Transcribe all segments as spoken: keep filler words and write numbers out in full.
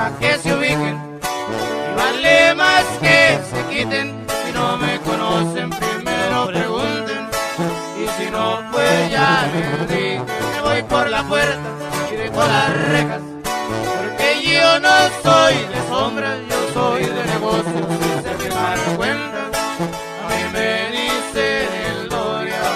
para que se ubiquen. Y vale más que se quiten. Si no me conocen, primero pregunten. Y si no, pues ya les dije, me voy por la puerta y dejo las rejas. Porque yo no soy de sombras, yo soy de negocios, sin ser que mal cuenta. A mí me dicen el Doria.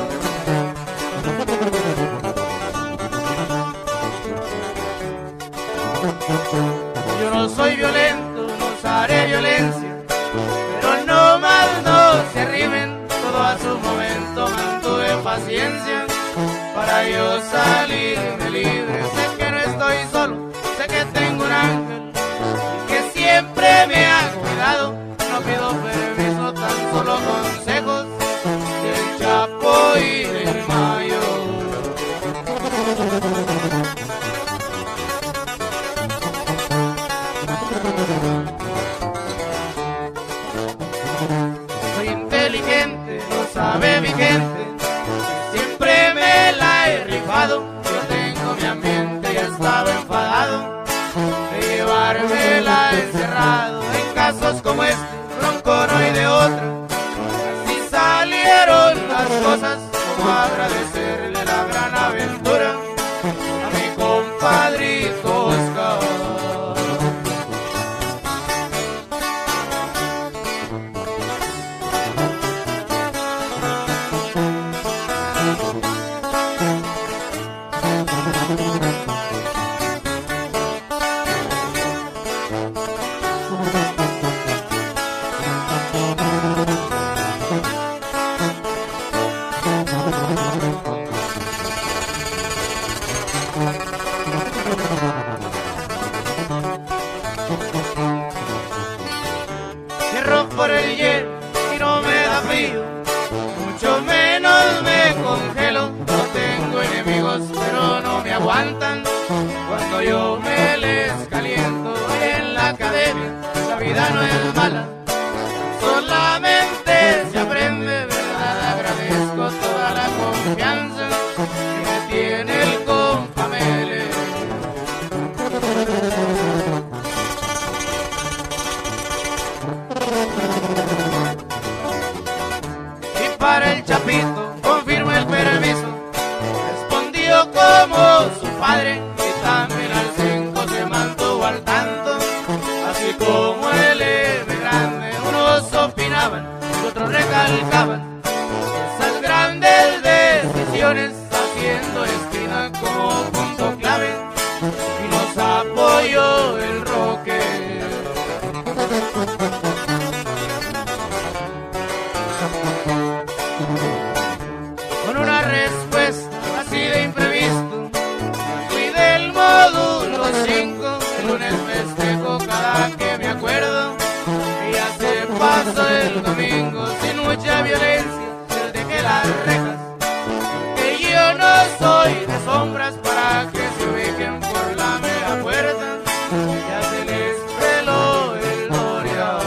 Yo no soy violento, no usaré violencia, pero no más no se arrimen, todo a su momento mantuve paciencia para yo salirme libre. Sé que no estoy solo, sé que tengo un ángel y que siempre me ha cuidado. No pido permiso, tan solo consejos del Chapo y del Mayo. Soy inteligente, lo sabe mi gente, siempre me la he rifado. Yo tengo mi ambiente, ya estaba enfadado de llevármela encerrado. En casos como este, bronco no hay de otra, así salieron las cosas. Como agradecerle la gran aventura a mi compadrito Oscar. Cierro por el hielo y no me da frío, mucho menos me congelo. No tengo enemigos, pero no me aguantan cuando yo me les caliento. Y en la academia la vida no es mala, solamente se aprende, ¿verdad? Agradezco toda la confianza que me tiene el compa Mele. Y para el Chapito confirmo el permiso, respondió como su padre, y también al cinco se mantuvo al tanto, así como el M grande. Unos opinaban y otros recalcaban esas grandes decisiones, haciendo esquina como punto clave, y nos apoyó el Roque. Con una respuesta así de imprevisto, fui del módulo cinco. El lunes festejo cada que me acuerdo, y ya se pasó el domingo sin mucha violencia. Les dejé las rejas, que yo no soy de sombras, para que se ubiquen por la mera puerta. Ya se les peló el Doria.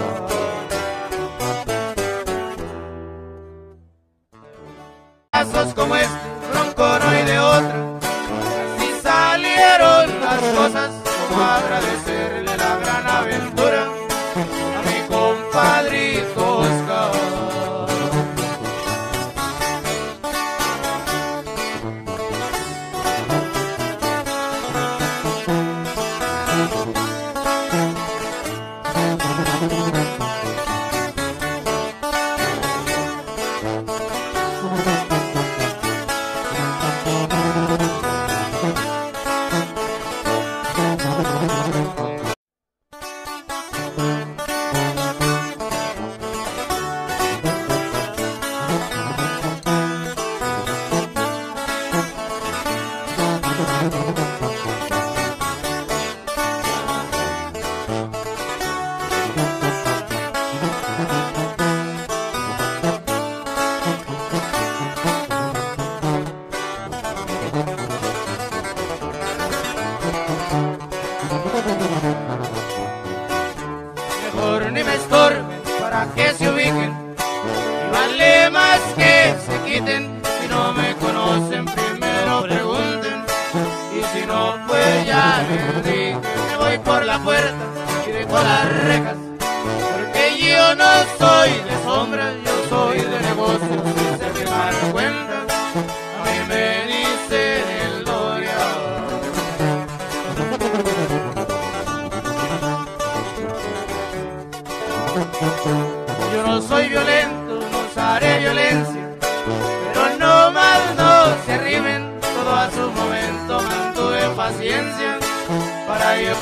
Casos como este, bronco no hay de otra, así salieron las cosas. Como agradecerle la gran aventura a mi compadrito Oscar. Mejor ni me estorben para que se ubiquen, y vale más que se quiten. Si no me conocen, primero pregunten, y si no, pues ya les dije, me voy voy por la puerta y dejo las rejas, porque yo no soy de sombras, yo soy de negocios, y sé firmar cuentas, a mí me dicen el Doria. Yo no soy violento, no usaré violencia, pero no más no se arrimen, todo a su momento mantuve paciencia para yo.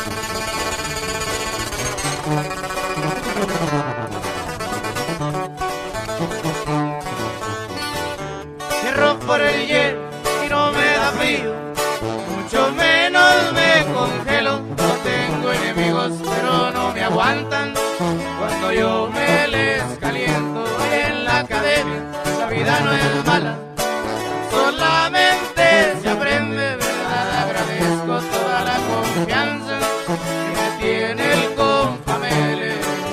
Cierro por el hielo y no me da frío, mucho menos me congelo. No tengo enemigos, pero no me aguantan cuando yo me les caliento. Y en la academia la vida no es mala, solamente se aprende, ¿verdad? Agradezco toda la confianza que me tiene el compa Mele.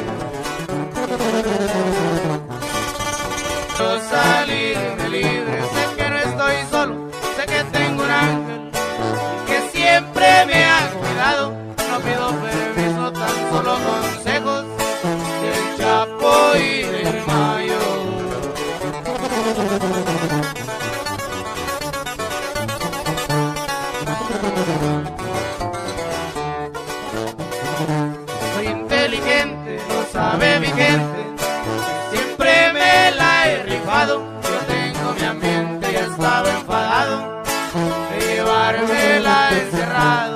Yo salirme libre, sé que no estoy solo, sé que tengo un ángel que siempre me ha cuidado. No pido permiso, tan solo consejos del Chapo y del Mayo. Soy inteligente, lo sabe mi gente, siempre me la he rifado. Yo tengo mi ambiente, ya estaba enfadado de llevármela encerrado.